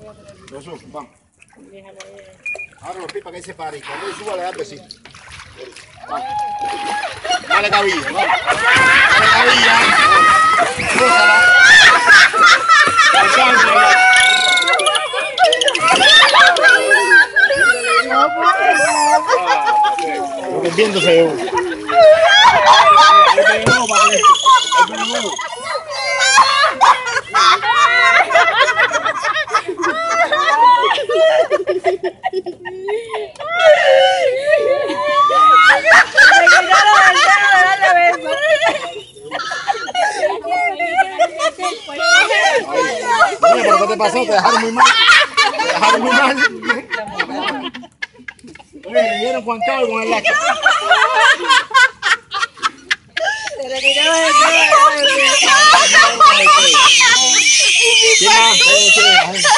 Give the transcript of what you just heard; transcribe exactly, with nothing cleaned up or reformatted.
Jesús, vamos. Ahora los pipas que se paren. Cuando él suba, le da el besito. Vamos. Dale cabilla, vamos. Dale cabilla. Crúzala. Alcánzala. Porque el viento se llevó. ¿Pero qué te pasó? ¿Te dejaron muy mal? ¿Te dejaron muy mal? Oye, le dieron Juan Carlos con el lazo. Se le tiró el dedo. ¿Quién más?